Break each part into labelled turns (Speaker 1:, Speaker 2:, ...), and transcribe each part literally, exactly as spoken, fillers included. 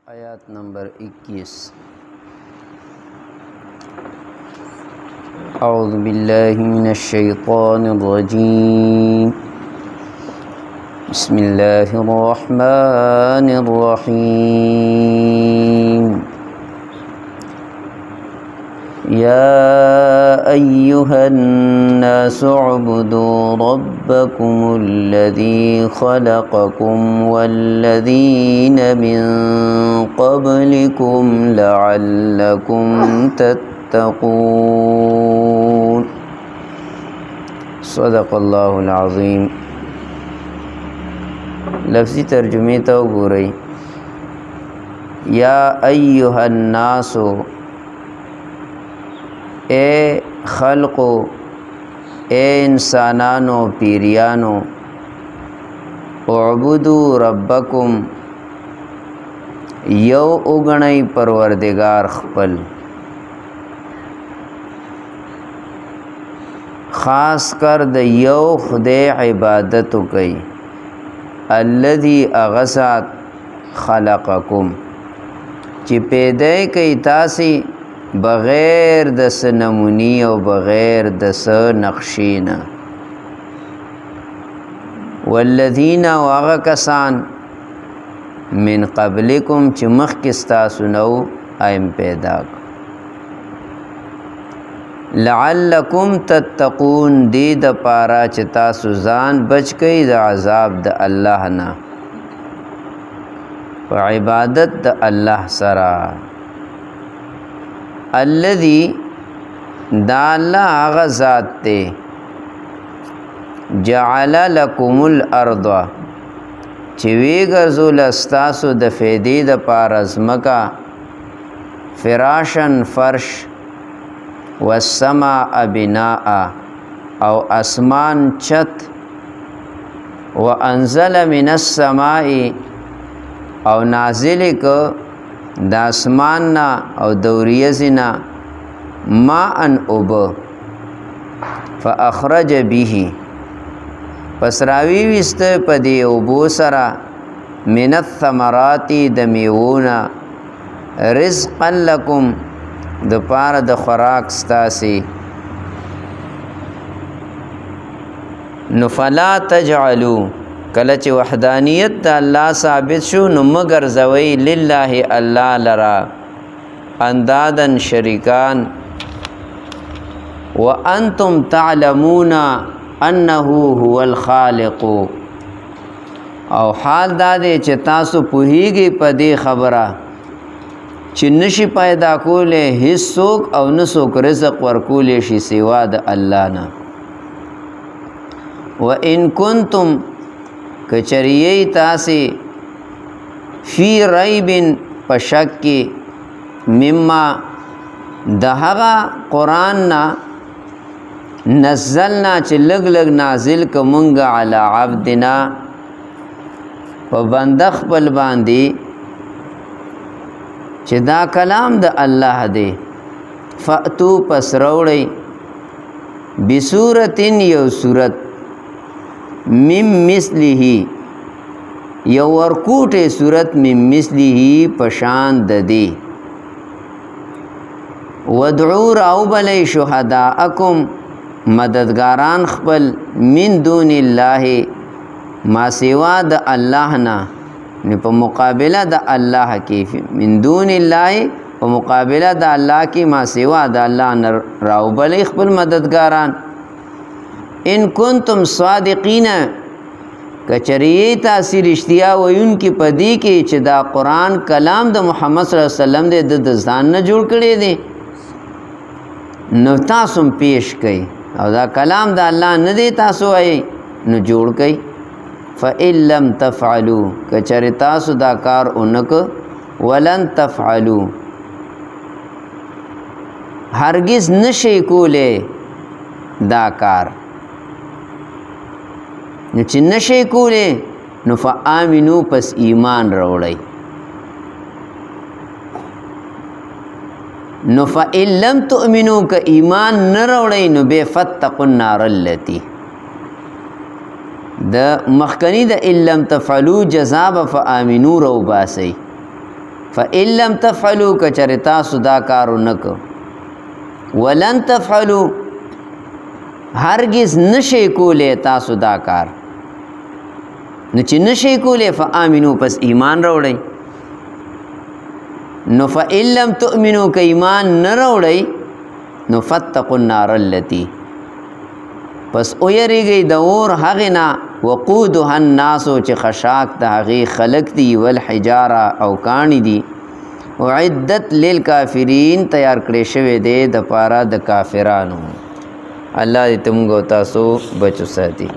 Speaker 1: आयत नंबर इक्कीस। औज़ु बिल्लाहि मिनश्शैतानिर्रजीम। बिस्मिल्लाहिर्रहमानिर्रहीम। या अय्युहन्नासु उ'बुदू रब्बकुमुल्लज़ी खलक़कुम वल्लज़ीन मिन क़ब्लिकुम लअल्लकुम तत्तक़ून। सदक़ल्लाहुल अज़ीम। लफ्ज़ी तर्जुमे तो बुरई या अय्युहन्नासु ए खल्को ए इंसानानो पीरियानो उअबुदू रब्बकुम यौ उगणई परवरदिगार खपल, खास कर द यौ खुदे इबादत कई अल्लज़ी अगसात खलक़कुम ची पैदा कई तासी बग़ैर दस नमूनी और बग़ैर दस नक्शीना। वल्लज़ीना वाग़ कसान मिन क़ब्लिकुम ची मख़किस्ता सुनौ आयम पैदा लअल्लकुम तत्तक़ून दी द पारा चिता सुजान बच कई द अज़ाब द अल्लाह ना व इबादत द अल्लाह सरा। अल्लज़ी दा अल्लाह आगा ज़ात ते जअल लकुमुल अर्द चिवी गर्जुल अस्तासु द फेदी द पारज़मका फ़िराशन फ़र्श वस्समा बिनाआ औ आसमान छत व अंज़ल मिनस समाई औ नाज़िल को दासमानना और दौरियज़िना मा अन उब फ़अख़रज बिही पसरावी विस्त पदी उबो सरा मिनत थमराती दमीवूना रिज़क़न लकुम द पार द खुराक स्तासी नुफला तजअलू कलच वहदानियत द अल्लाह साबित शु नुमगर ज़वई लिल्लाहि अल्लाह लरा अंदादन शरीकान व अंतुम तालमूना अन्नहु हुवल खालिक़ु और हाल दादे च तासु पुहीगी पदी खबरा ची नशी पैदा कोले हिस्सोक और नसोक रिज़क़ वर्कूले शी सिवा द अल्लाह ना। व इन कुंतुम कचरियई तासी फ़ी रईबिन पशक्की मिम्मा दहगा कुरान ना नज़लना ची लग लग नाजिल कमुंगा अला अब्दिना व बंदख पल बांदी ची दा कलाम द अल्लाह दे फ़अतू पस रौड़ई बिसूरतिन यौ सूरत मिम मिस्लिही यौ वरकूटे सूरत मिम मिस्लिही पशान ददी वदऊ राउ बलई शुहदाअकुम मददगारान खपल मिन दूनिल्लाहि मा सिवा द अल्लाह ना ने प मुकाबिला द अल्लाह की मिन दूनिल्लाहि प मुकाबिला द अल्लाह की मा सिवा द अल्लाह न राउ बलई खपल मददगारान। इन कुंतुम सादिकीन कचरिए तासी रिश्तिया वयुन की पदी के चदा कुरान कलाम द मुहम्मद सल्लल्लाहु अलैहि वसल्लम दे द ज़ान न जोड़ करे दे न तासुम पेश कई और दा कलाम द अल्लाह न दे तासु आई न जोड़ कई फ़इल्लम तफ़अलू कचरि तासु दा कार उनक वलन तफ़अलू हरगिज़ नशे कोले दा कार न ची नशे कोले न फ़आमिनू पस ईमान रोड़ई न फ़इल्लम तुअमिनू का ईमान न रोड़ई न बेफ़त्तक़ुन नारल्लती द मखकनी द इल्लम तफ़अलू जज़ाब फ़आमिनू रो बासी فإن لم تفعلوا کچره تاسو دا کارو نکو ولن تفعلوا هرگز نشي کوله تاسو دا کار نو چې نشي کوله فآمنو پس ایمان راوړئ نو فإن لم تؤمنوا که ایمان نه راوړئ نو فاتقوا النار التي پس او یریږئ د اور هغې نه وقودها الناس چې خشاک د هغې خلق دي والحجاره او کاڼي دي اعدت للکافرین تیار کړی شوی دی د پاره د کافرانو الله دې موږ او تاسو بچو ساتي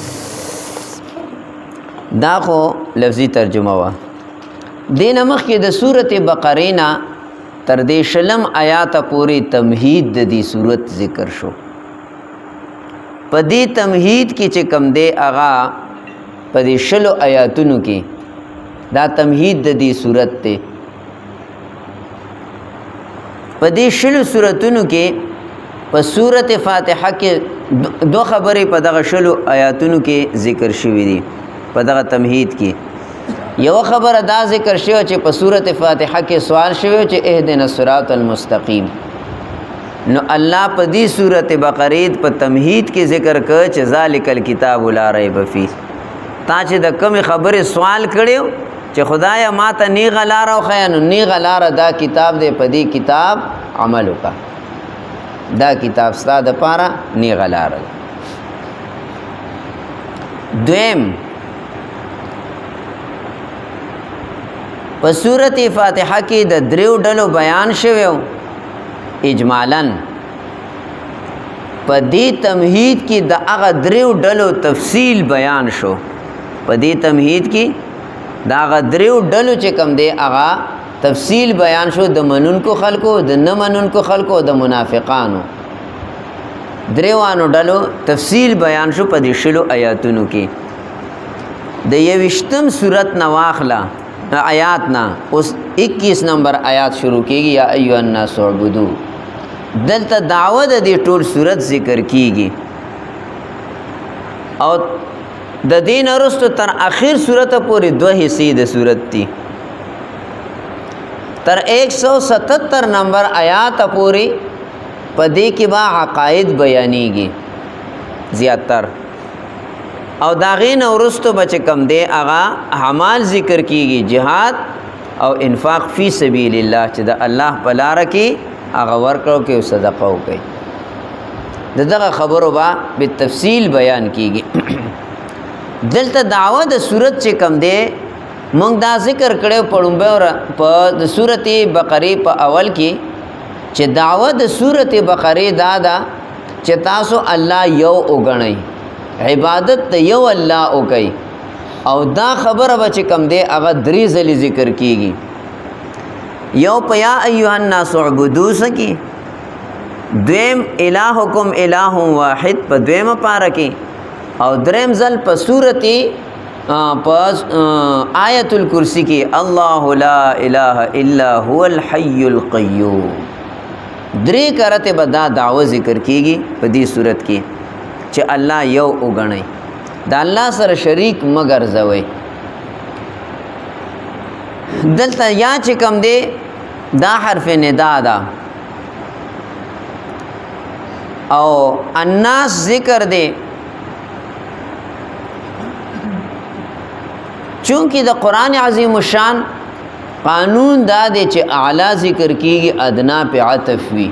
Speaker 1: دا خو لفظي ترجمه وه دې نه مخکې د سورت بقرې نه تر دې شلم آیاته پورې تمهید د دې سورت ذکر شو په دې تمهید کې چې کم دی هغه په دې شلو آیاتونو کې دا تمهید د دې سورت دی په دې شلو سورتونو کې په سورت فاتحه کې دو خبرې په دغه شلو آیاتونو کې ذکر شوي دي په دغه تمهید کې یو خبره دا ذکر شوی چې په سورت فاتحه کې سوال شوی چې اهدنا الصراط المستقیم نو الله په دې سورت بقره په تمهید کې ذکر کړ چې ذالک الکتاب لا ریب فیه تا چې د کوم خبره سوال کړو چې خدایا ما ته نی غلار او خیانو نی غلار دا کتاب دې په دې کتاب عمل وکړه دا کتاب ستاسو د پاره نی غلار دویم په سورت فاتحه کې د دریو ډلو بیان شوی اجمالاً په دې تمهید کې د هغه دریو ډلو تفصیل بیان شو په دې تمهید کې د هغه دریو ډلو چې کوم دی هغه تفصیل بیان شو د منونکو خلکو د نه منونکو خلکو د منافقانو دریوانو ډلو تفصیل بیان شو په دې شلو آیاتونو کې د یویشتم سورت نه واخله آیات نا اس اکیس نمبر آیات شروع کیگی یا ایو الناس عبدو دلتا دعوت دی ټول صورت ذکر کیگی او د دین ارستو تر اخیر صورت پوری دو حصی د صورت تی تر ایک سو ستتر نمبر آیات پوری پدی کی با عقائد بیانیگی زیادتر او داغین ورستو بچ کم دے اغا اعمال ذکر کیږي جهاد او انفاق فی سبیل الله چې د الله په لار کې هغه ورکړو کې صدقه وکړي دغه خبرو با بالتفصیل بیان کیږي دلته دعوه د صورت چې کم دے مونږ دا ذکر کړو پړومبه په د سورته بقره په اول کې چې دعوه د سورته بقره دا دا چې تاسو الله یو وګڼئ عبادت ته یو الله او کوي او دا خبره به چې کم دی هغه درې ځلې ذکر کیږي یو په یا ایها الناس اعبدوا سکی دویم الہکم الہ واحد په دویمه پاره کې او دریم ځل په سورتی په آیت الکرسی کې الله لا اله الا هو الحي القيوم درې کرته به دا دعوه ذکر کیږي په دې صورت کې چې الله یو وګڼئ د الله سره شریک مگر زوي دلته یا چې کوم دی دا حرف ندا ده او الناس ذکر دی چونکه د قران عظیم الشان قانون دا دی چې اعلی ذکر کیږي ادنا په عطف وی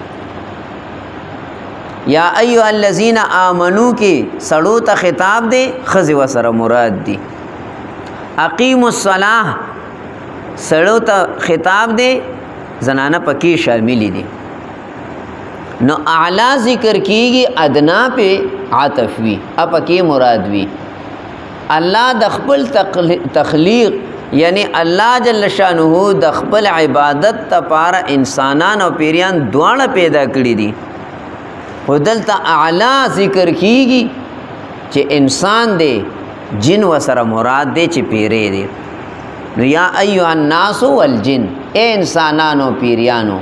Speaker 1: یا ایها الذین آمنو کې سړو ته خطاب دی خزی و سره مراد دی اقیموا الصلاة سړو ته خطاب دی زنانه پکې شامل دي نو اعلی ذکر کیږي ادنا په عطف وی اپ کې مراد وی الله د خپل تخلیق یعنی الله جل شانه د خپل عبادت لپاره انسانان او پیریان دواړه پیدا کړی دي ودلته اعلی ذکر کیږي چې انسان دی جن و سره مراد دی چې پیری دی نو یا ایها الناس والجن اے انسانانو پیریانو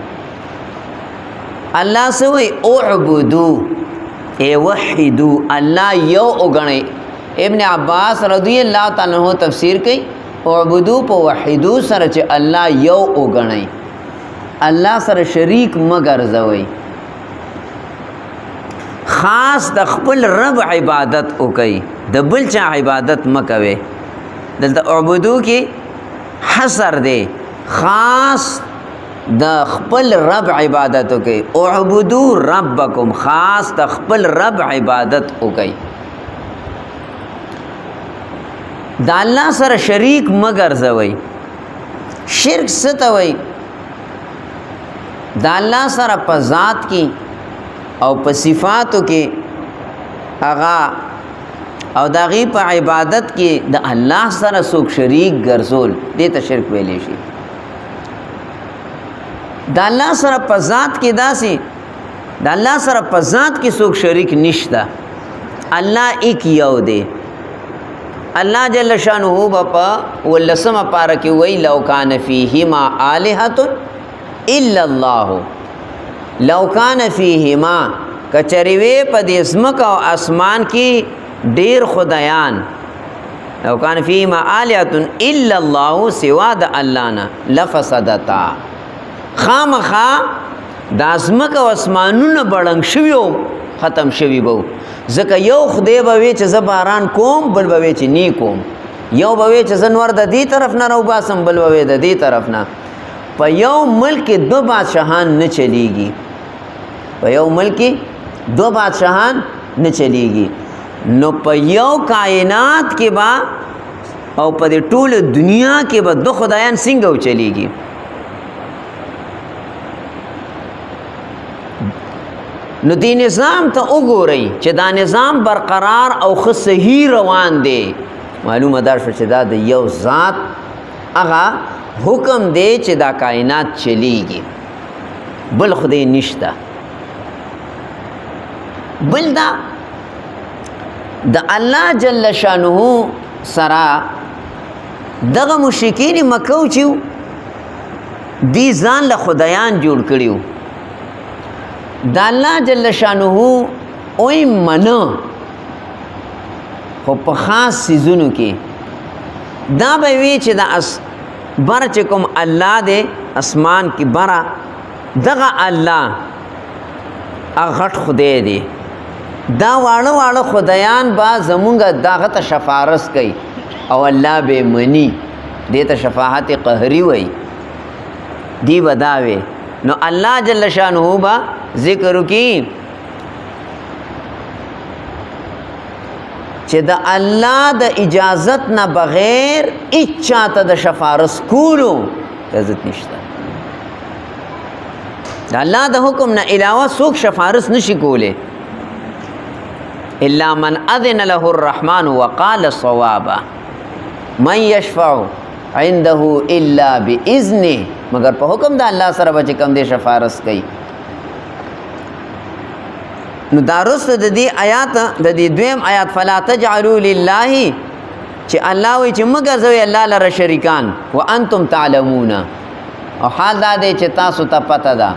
Speaker 1: الله سوی اعبدو اے وحدو الله یو وګڼئ ابن عباس رضی اللہ تعالی عنہ تفسیر کوي اعبدو په وحیدو سره چې الله یو وګڼئ الله سره شریک مګرځوئ خاص د خپل رب عبادت وکئ د بل چا عبادت مکوئ دلته اعبدو کې حصر دی خاص د خپل رب عبادت وکئ اعبدو ربکم خاص د خپل رب عبادت وکئ د الله سره شریک مګرځوئ شرک څه ته وایي د الله سره په ذات کې او په صفاتو کې هغه او د هغې په عبادت کې د الله سره څوک شریک ګرځول دې ته شرک ویلی شي د الله سره په ذات کې داسې د الله سره په ذات کې څوک شریک نشته الله ایک یو دی الله جل شانه په ولسمه پاره کې وی لو کان فیهما الہۃ الا الله لو کان فیهما کچریوی په دې اسمک او اسمان کې ډیر خدایان لو کان فیهما الہۃ الا الله سوا د الله نه لفسدتا خامخا د اسمک او اسمانونو بړنګ شویو ختم شوی بو ځکه یو خدای به وی چې زه باران کوم بل به وی چې نی کوم یو به وی چې زه نور د دې طرف نه راوباسم بل به وی د دې طرف نه په یو ملک دو بادشاهان نه چلیږي په یو ملک دو بادشاهان نه چلیږي نو په یو کائنات کې با او په دې ټول دنیا کې به دو خدایان څنګه چلیږي نو دی نظام ته وګورئ چې دا نظام برقرار او ښه صحیح روان دی معلومه دا شو چې دا د یو ذات هغه حکم دی چې دا کائنات چلیږي بل خدای نشته بل دا د الله جل شانه سره دغه مشرکین مکه چې دی ځان له خدایان جوړ کړیو د الله جل شانه اوی منو خو په خاص سیزونو کې دا به وی چې د اس بر چې کوم الله دې اسمان کې برا دغه الله هغه غټ خدای دی دا واړه واړه خدایان با زمونږ دغه ته شفارس کوي او الله به منی دې ته شفاعت قهري وای دی بداوي نو الله جل شانه با ذکر کی چې د الله د اجازت نه بغیر اچا ته د شفارس کولو اجازت نشته د الله د حکم نه علاوه څوک شفارس نشي کوله الا من اذن له الرحمن وقال صوابا من يشفع عنده الا باذنه مگر په حکم د الله سره بچ کم دي شفارس کوي نو دارست د دې آیات د دې دویم آیات فلا تجعلوا لله چې الله وی چې مگر زوی الله لره شریکان وانتم تعلمون او حال دا دی چې تاسو ته پته ده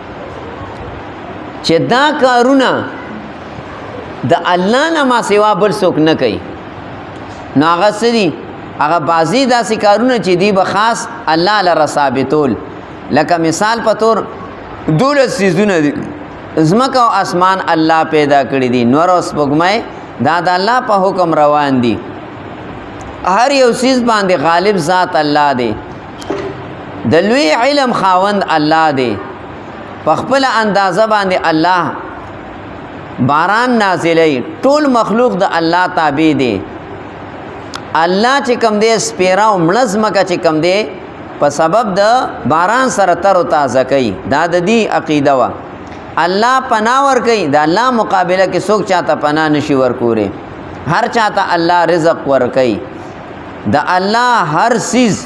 Speaker 1: چې دا کارونه د الله نه ما سوا بل څوک نه کوي نو هغه سړي هغه بازي داسې کارونه چې دی به خاص الله لره ثابتول لکه مثال په تور دولس سیزونه دي زمکه او اسمان الله پیدا کړی دي نور او سپوږمۍ دا د الله په حکم روان دي هر یو سیز باندې غالب ذات الله دی د لوی علم خاوند الله دی په خپل اندازه باندې الله باران نازلې ټول مخلوق د الله تابع دی الله چې کم دی سپیرا او ملزمکه چې کم دی په سبب د باران سره تر تازه کوي دا د دې عقیده وا الله پناه ور کوي د الله مقابله کې څوک چاته پناه نشي ورکوره هر چاته الله رزق ور کوي د الله هر سیز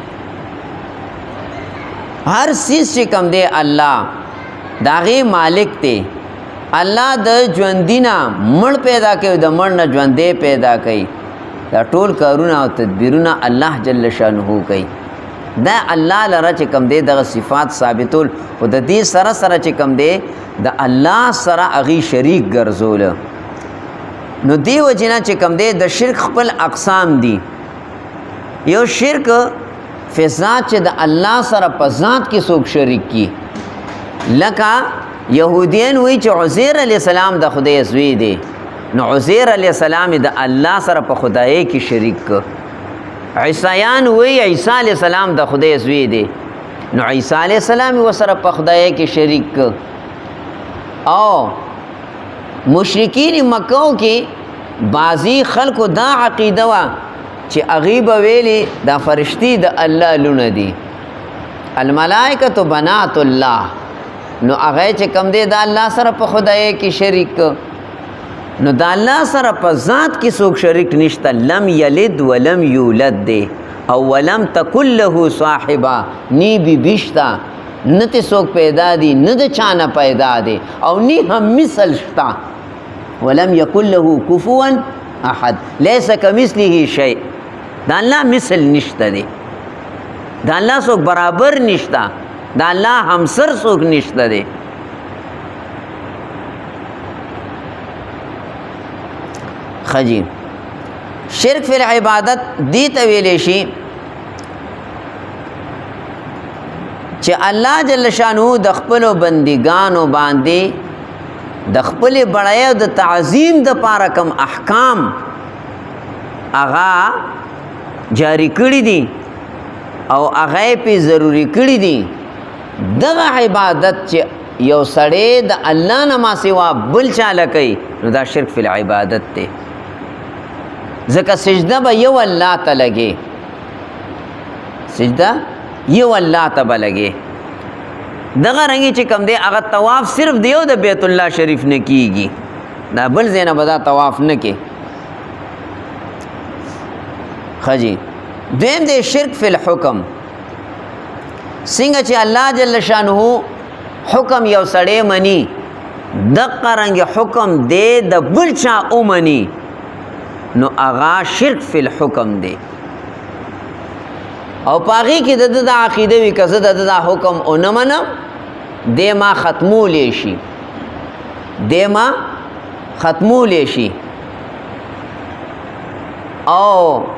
Speaker 1: هر سیز چې کم دی الله داغه مالک دی الله د ژوندینا مړ پیدا کوي د مړ نه ژوندې پیدا کوي دا ټول کارونه او تدبیرونه الله جل شانه کوي دا الله لره چې کم دی دغه صفات ثابتول او د دې سره سره چې کم دی د الله سره اغي شریک ګرځول نو دی وجنه چې کم دی د شرک خپل اقسام دي یو شرک فی ذات چې د الله سره په ذات کې څوک شریک کی لکه یهودیان وی چې عزیر علیہ السلام د خدای زوی دی نو عزیر علیہ السلام د الله سره په خدای کې شریک ک عیسایان وی عیسی علیہ السلام د خدای زوی دی نو عیسی علیہ السلام و سره په خدای کې شریک ک او مشرکین مکو کې بعضی خلکو دا عقیده وا چې اغیب ویلی دا فرشتي د الله لونه دي الملائکه بنات الله نو هغه چې کم دی د الله سره په خدای کې شریک نو د الله سره په ذات کې څوک شریک نشته لم یلد ولم یولد دی او ولم تکن له صاحبه نی بی بشتا نه ته څوک پیدا دی نه د چانه پیدا دی او نی هم مثل شتا ولم یکن له کفوا احد لیس کمثله شیء دا الله مثل نشته دی دا الله څوک برابر نشته دا الله همسر څوک نشته دی خجی شرک فی العبادت دی ته ویلې شي چې الله جل شانو د خپل بندګانو باندې د خپل بړای او د تعظیم د پاره کم احکام اغا جاری کړی دي او هغه په ضروری کړی دي دغه عبادت چې یو سړی د الله نه ما سوا بل چاله کوي نو دا شرک فی العبادت دی ځکه سجده به یو الله ته لګي سجده یو الله ته به لګي دغه رنګي چې کم دی هغه طواف صرف دیو د بیت الله شریف نه کیږي دا بل زینه به دا طواف نه کې خجی دیم دی شرک فی الحکم څنګه چې الله جل شانه حکم یو سړی مني دغه رنګ حکم دی د بل چا اومني نو اغا شرک فی الحکم دی او پاغي کې د د عقیده وی کزه د د حکم او نه منم د ما ختمول شي د ما ختمول شي او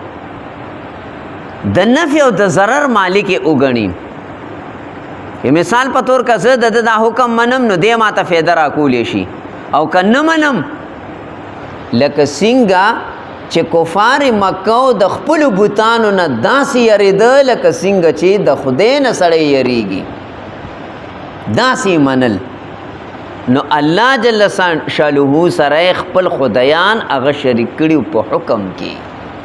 Speaker 1: د نفع او د ضرر مالک وګڼي مثال په تور کزه د د حکم منم نو د ما ته فایده را کولې شي او کنه منم لکه څنګه چې کفار مکه د خپل بوتانو نه داسې یریدل لکه څنګه چې د خدای نه سړی یریږي داسې منل نو الله جل شانه سره خپل خدایان هغه شریک کړي په حکم کې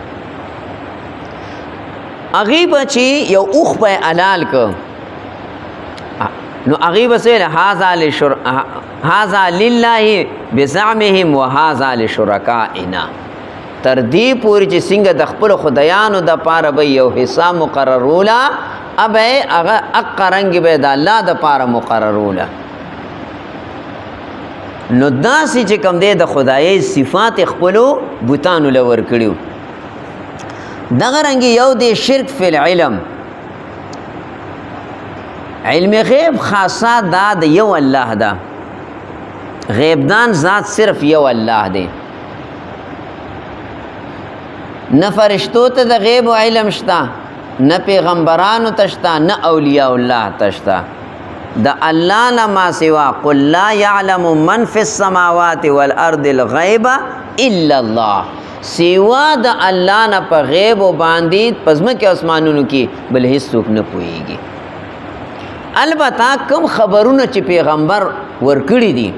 Speaker 1: هغه بچي یو اوخ په حلال ک نو هغه بسل هاذا لشر هاذا لله بزعمهم وهذا لشركائنا تر دې پوری چې څنګه د خپل خدایانو د پاره به یو حصہ مقررولا ابه هغه اقرنګ به د الله د پاره مقررولا نو داسې چې کوم دی د خدای صفات خپل بوتانو لور کړیو دغه رنګ یو دی شرک فی العلم علم غیب خاصه دا د یو الله دا غیب دان ذات صرف یو الله دی نه فرشتو ته د غیب او علم شتا نه پیغمبرانو تشتا نه اولیاء الله تشتا د الله نه ما سوا قل لا يعلم من في السماوات والارض الغيب الا الله سوا د الله نه په غیب باندې پزما کې اسمانونو کې بل هیڅ څوک نه پويږي البته کوم خبرونه چې پیغمبر ورکړي دي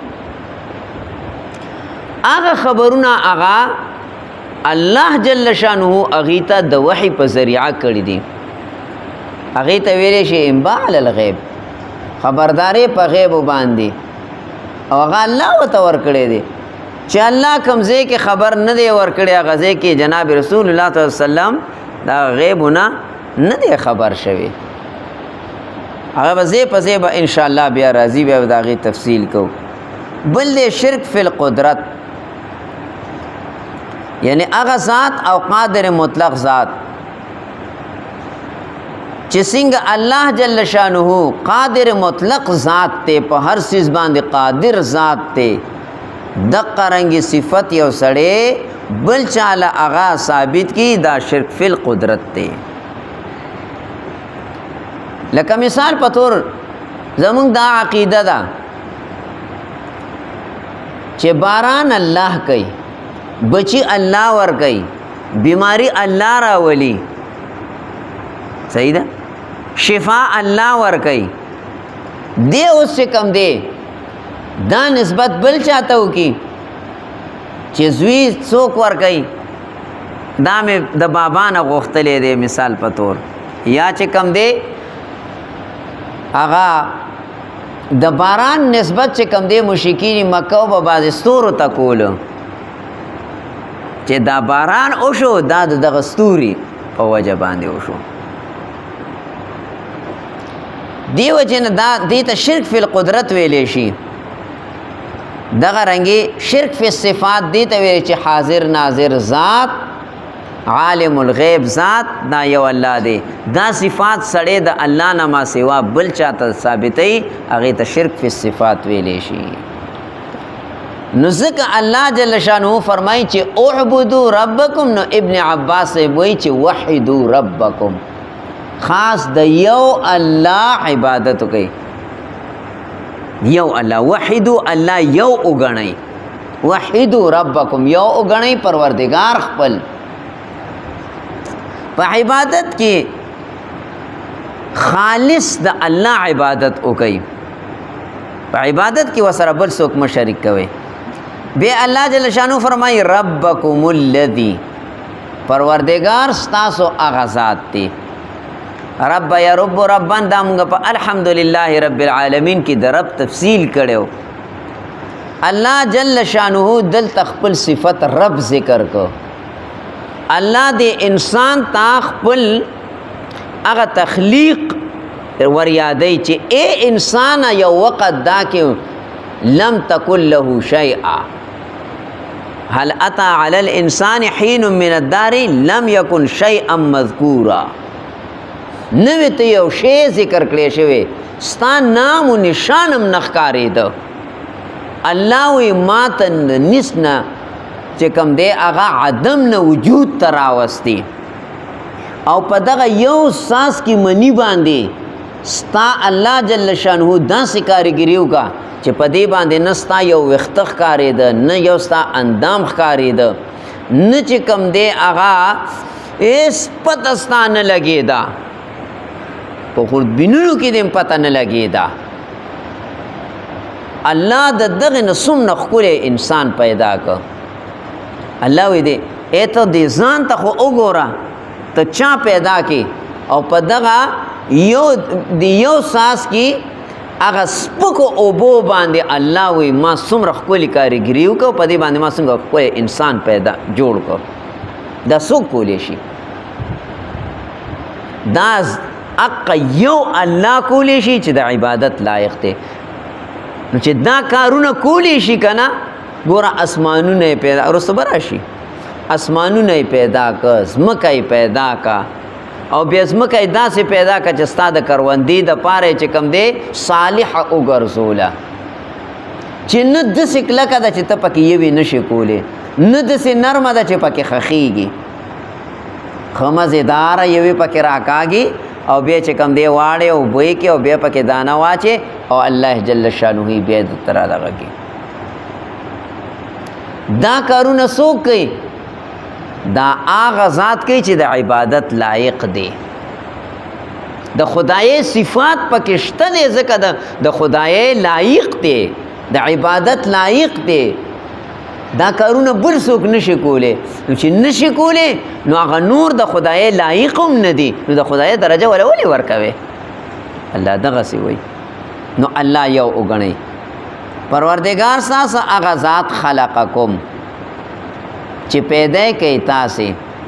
Speaker 1: هغه خبرونه هغه الله جل شانه اغیتا د وحی په ذریعہ کړی دي اغیتا ویلې شي انباء علی الغیب خبرداري په غیب باندې او هغه الله وته ور کړی دي چې الله کمزې کې خبر نه دی ور کړی هغه ځکه کې جناب رسول الله صلی الله علیه وسلم دا غیبونه نه دی خبر شوی هغه وځي په ځای به ان شاء الله بیا راضی به دا غي تفصیل کو بل شرک فی القدرت یعنی هغه ذات او قادر مطلق ذات چې څنګه الله جل شانه قادر مطلق ذات ته په هر چیز باندې قادر ذات ته دقه رنګي صفت یو سړی بل چاله هغه ثابت کی دا شرک فی القدرت دی لکه مثال په تور زمونږ دا عقیده ده چې باران الله کوي بچی الله ور کوي بیماری الله راولي صحیح ده شفا الله ور کوي دی اوس کم دی دا نسبت بل چاته وکي چې زوی څوک ور کوي دا مې د بابا نه غوښتلې دی مثال په تور یا چې کم دی هغه د باران نسبت چې کم دی مشرکین مکه او په بعض ستورو ته کولو چې دا باران وشو دا دغه ستوري په وجه باندې وشو دی وجه نه دا دې ته شرک فی القدرت ویلې شي دغه رنګي شرک فی الصفات دې ته ویل چې حاضر ناظر ذات عالم الغیب ذات دا یو الله دی دا صفات سړی د الله نه ما سوا بل چاته ثابتې هغه ته شرک فی الصفات ویلې شي نو ځکه الله جل شانه فرمایي چې اعبدوا ربکم نو ابن عباس وایي چې وحدوا ربکم خاص د یو الله عبادت کوي یو الله وحدوا الله یو وګڼئ وحدوا ربکم یو وګڼئ پروردگار خپل په عبادت کې خالص د الله عبادت وکړئ په عبادت کې وسره بل څوک مشرک کوي بے اللہ جل شانو فرمائی ربکم الذی پروردگار ستاسو اغازات تی رب یا رب ربان دا مونگا پا الحمدللہ رب العالمین کی در رب تفصیل کڑیو اللہ جل شانو دل تخپل صفت رب ذکر کو اللہ دے انسان تخپل اغا تخلیق وریادی چی اے انسان یو وقت دا کہ لم تکن له شیئا هل اتا علی الانسان حین من الدار لم یکن شیئا مذکورا نوی ته یو شی ذکر کړی شوی ستا نام و نشانم نخکارېده الله وی ما ته نسنه چې کوم دی هغه عدم نه وجود ته راوستي او په دغه یو ساس کې منی باندې ستا الله جل شانه داسې کارګري وکړه چې په دې باندې نه ستا یو ویښته ښکارېده نه یو ستا اندام ښکارېده نه چې کوم دی هغه هېڅ پته ستا نه لګېده په خوردبینونو کې دې پته نه لګېده الله د دغې نه څومره ښکلی انسان پیدا کړ الله وی دی ای ته دې ځان ته خو وګوره ته چا پیدا کې او په دغه یو د یو ساس کې هغه سپکو اوبو باندې الله وی ما څومره ښکلې کارګري وکړه په دې باندې ما څنګه ښکلی انسان پیدا جوړ کړ دا څوک کولی شي دا حق یو الله کولی شي چې د عبادت لایق دی نو چې دا کارونه کولی شي که نه ګوره اسمانونه یې پیدا وروسته به راشي اسمانونه یې پیدا که ځمکه یې پیدا که او بیا ځمکه یې داسې پیدا که چې ستا د کروندې دپاره یې چې کوم دی صالحه وګرځوله چې نه داسې کلکه ده چې ته پکې یوې نشي کولی نه داسې نرمه ده چې پکې خښېږي ښه مزېداره یوې پکې راکاږي او بیا چې کوم دی واړې او بوی کې او بیا پکې دانه واچې او الله جل شانه بیا درته را دغه کې دا کارونه څوک کوي دا هغه ذات کوي چې د عبادت لایق دی د خدای صفات پکې شته دی ځکه د خدای لایق دی د عبادت لایق دی دا کارونه بل څوک نشي کولی نو چې نشي کولی نو هغه نور د خدای لایق هم نه دی نو د خدای درجه ولا ولې ورکوي الله دغسې وایي نو الله یو وګڼئ پروردگار ستاسو هغه ذات خلقکم چې پیدا کوي تاسې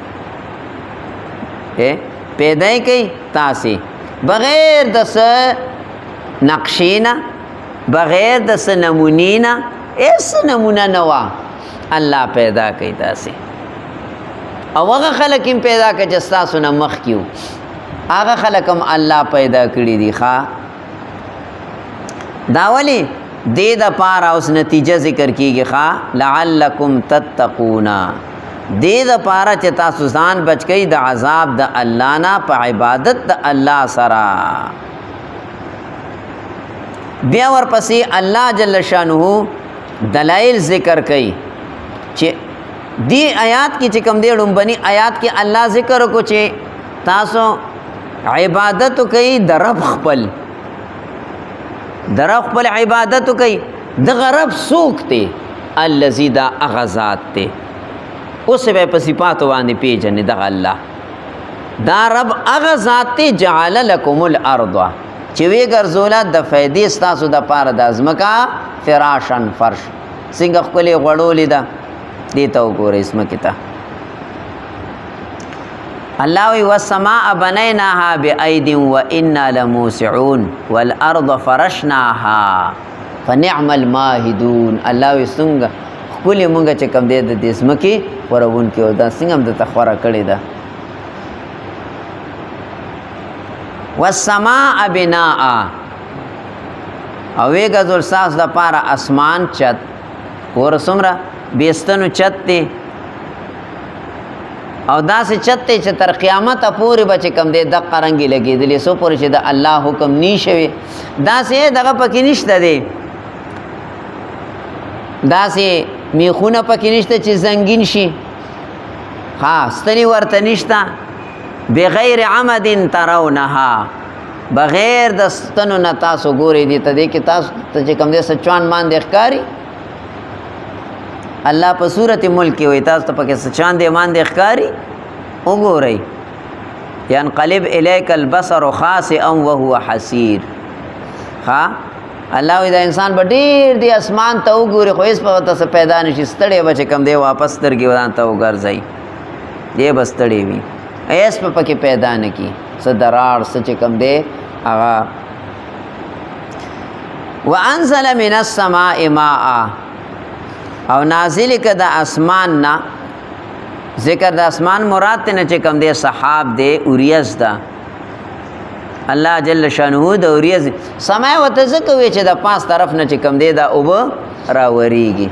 Speaker 1: پیدا کوي تاسې بغیر د څه نقشې نه بغیر د څه نمونې نه هېڅ نمونه نه وه الله پیدا کوي تاسې او هغه خلک هم پیدا کړه چې ستاسو نه مخکې وو هغه خلک هم الله پیدا کړي دي ښه دا ولې دې د پاره اوس نتیجه ذکر کیږي ښا لعلکم تتقون دې د پاره چې تاسو ځان بچ کئ د عذاب د الله نه په عبادت د الله سره بیا ورپسې الله جل شانه دلائل ذکر کئ چې دی آیات کی چې کوم دی لومبني آیات کې الله ذکر کو چې تاسو عبادت کوي د رب خپل د رب خپل عبادت کوي د رب سوک ته الذی دا اغذات ته اوس به په صفات باندې پیژنې د الله دا رب اغذات ته جعل لكم الارض چې وی ګرځولا د فائدې ستاسو د پاره د ازمکا فراشن فرش څنګه خپل غړولې ده دې ته وګورئ اسمکه ته الله وی والسماء بنيناها بأيد وإنا لموسعون والأرض فرشناها فنعم الماهدون الله وی څنګه خپل مونږ چې کوم دې د اسمکه ورون کې او دا څنګه د تخوره کړی ده والسماء بناء او وی غزل ساس د پاره اسمان چت ور سمرا بیستنو چت ته او دا سه چت ته چې تر قیامت پورې بچ کم دې د قرنګي لګېدلې سو پورې چې د الله حکم نشوي دا سه دغه پکې نشته دی دا سه میخونه پکې نشته چې زنګین شي ها ستنی ورته نشته بغیر عمد ترونها بغیر د ستنو نه تاسو ګوري دي ته دې کې تاسو چې کم دې سچوان مان د ښکاری الله په صورت ملک وي تاسو ته پکې سچان دې مان د ښکاری وګورئ ينقلب اليك البصر خاسئا وهو حسير ها الله دا انسان به ډېر دی اسمان ته وګوري خو هیڅ په تاسو پیدا نشي ستړي بچ کم دی واپس ترګي ودان ته وګرځي دې بستړي وي هیڅ په پکې پیدا نه کی صدرار سچ کم دی هغه وانزل من السماء ماء او نازل ک د اسمان نا ذکر د اسمان مراد ته نه چې کم دی صحاب دی اوریز دا الله جل شانه د اوریز سمای وته زکه وی چې د پاس طرف نه چې کم دی دا اوب راوریږي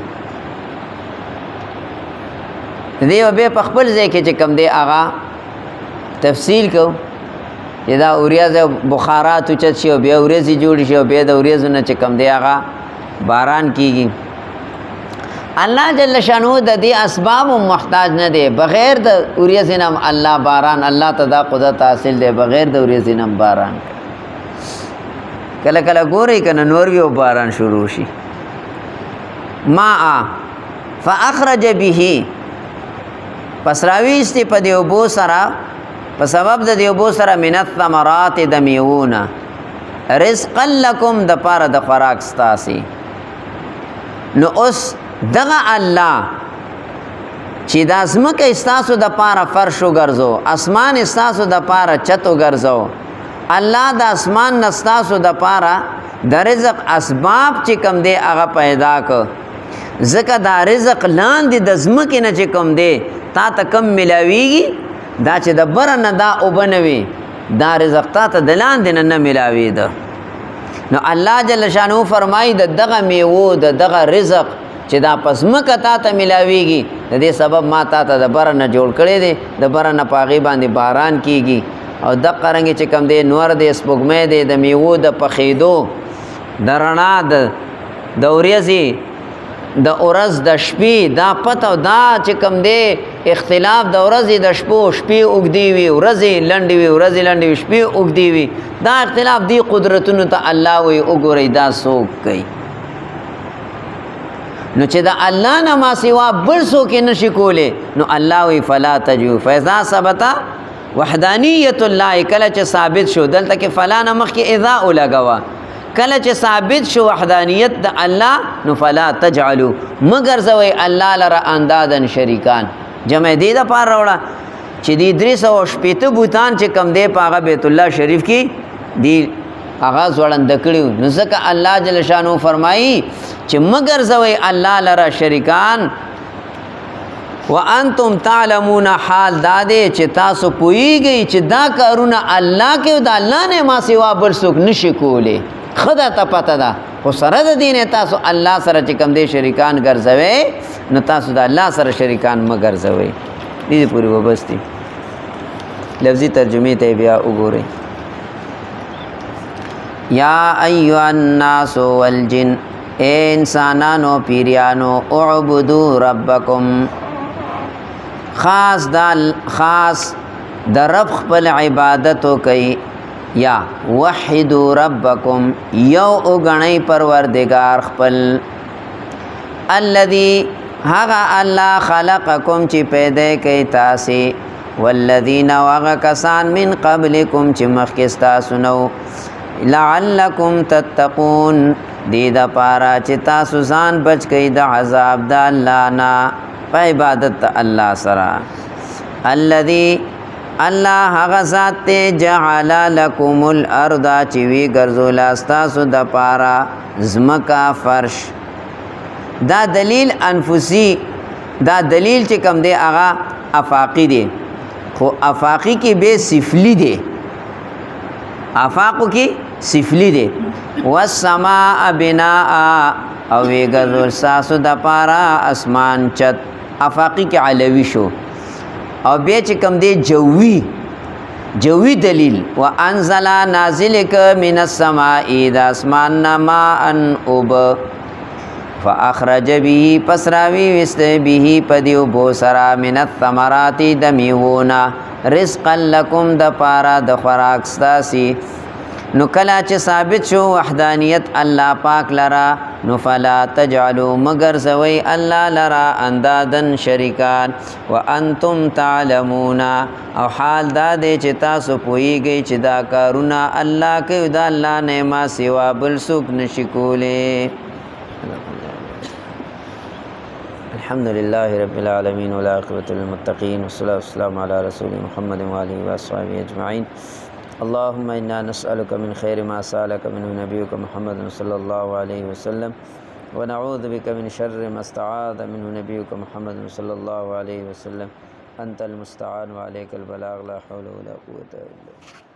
Speaker 1: دی به په خپل ځای کې چې کم دی اغا تفصیل کو دا اوریز بخارات چت شي او بیا اوریز جوړ شي او بیا د اوریز نه چې کم دی اغا باران کیږي الله جل شانو د دې اسباب محتاج نه دی بغیر د اوریزنم الله باران الله تدا قدرت حاصل دی بغیر د اوریزنم باران کله کله ګوري کنه نور وی باران شروع شي ما فاخرج به پس راويستي په دیو بو سره په سبب د دیو بو سره من الثمرات دمیونه رزقا لكم د پاره د خوراک ستاسي نو اوس دغه الله چې د ازمکه استاسو د پاره فرش وګرځو اسمان استاسو د پاره چت وګرځو الله د اسمان نستاسو د پاره د رزق اسباب چې کم دی هغه پیدا ک زکه دا رزق لاندې د ازمکه نه چې کم دی تا ته کم ملاویږي دا چې د بر نه دا وبنوي دا رزق تا ته د لاندې نه ملاوي ده نو الله جل شانو فرمایي د دغه میوه د دغه رزق چې دا پس مکه تا ته ملاویږي د دې سبب ما تا ته د بر نه جوړ کړي دي د بر نه پاغي باندې باران کیږي او د قرنګ چې کم دی نور د سپوږمۍ دی د میوه د پخېدو د رڼا د دوریزي د اورز د شپې دا پته دا چې کم دی اختلاف د ورځې د شپو شپې اوږدې وي ورځې لنډې وي ورځې لنډې وي شپې اوږدې وي دا اختلاف دی قدرتونو ته الله وی وګورئ دا څوک کوي نو چې دا الله نه ما سوا بل څوک نشي کولی نو الله وی فلا تجو فاذا ثبت وحدانیت الله کله چې ثابت شو دلته کې فلا نه مخکې اذا لګوا کله چې ثابت شو وحدانیت د الله نو فلا تجعلوا مگر زوی الله لره اندادن شریکان جمع دې د پاره وړه چې دې درې سوه شپېته بوتان چې کم دی په هغه بیت الله شریف کې دی هغه ځوړنده کړي نو ځکه الله جل شانو فرمایي چې مگر زوی الله لره شریکان وانتم تعلمون حال داده چې تاسو پوهیږئ چې دا کارونه الله کې د الله نه ما سوا بل څوک نشي کولی خدا ته پته ده خو سره د دین تاسو الله سره چې کوم دې شریکان ګرځوي نو تاسو د الله سره شریکان م ګرځوي. دې پوری وبستي لفظي ترجمه ته بیا وګورئ. یا ایها الناس والجن، اے انسانانو پیریانو، اعبدو ربکم، خاص دال خاص د رب خپل عبادتو کوي. یا وحدو ربکم، یو اگنی پروردگار خپل. الذی هغه الله خلقکم چې پیدا کوي تاسو، والذین وغ کسان من قبلکم چې مخکې تاسو نو، لعلکم تتقون، دې د پاره چې تاسو ځان بچ کړئ د عذاب د الله نه په عبادت الله سره. الذی الله هغه ذات ته جعل لكم الارض چې وی ګرځول تاسو د پاره زمکا فرش. دا دلیل انفسی، دا دلیل چې کوم دی هغه افاقی دی، خو افاقی کې به سفلی دی، افاقو کې سفلی دی. والسماء بناء، او وی ګرځول تاسو د پاره اسمان چت، افاقی کې علوی شو. او بیا چې کوم دی جوی، جوی دلیل وانزل نازلک من السماء، د اسمان ماء اوب، فاخرج به پسراوی وست به پدیو بو سرا من الثمرات د میونا، رزقا لکم د پارا د خوراک ستاسی. نو کلا چې ثابت شو وحدانیت الله پاک لرا، نو فلا تجعلوا مگر زوی الله لرا اندادن شریکان، وانتم تعلمون، او حال دا دی چې تاسو پوهیږئ چې دا کارونه الله کوي، دا الله نه ما سوا بل څوک نشي کولی. الحمد لله رب العالمين والعاقبة للمتقين والصلاة والسلام على رسول محمد وآله وصحبه أجمعين. اللهم إنا نسألك من خير ما سألك منه نبيك محمد صلى الله عليه وسلم، ونعوذ بك من شر ما استعاذ منه نبيك محمد صلى الله عليه وسلم. أنت المستعان وعليك البلاغ، لا حول ولا قوة إلا بالله.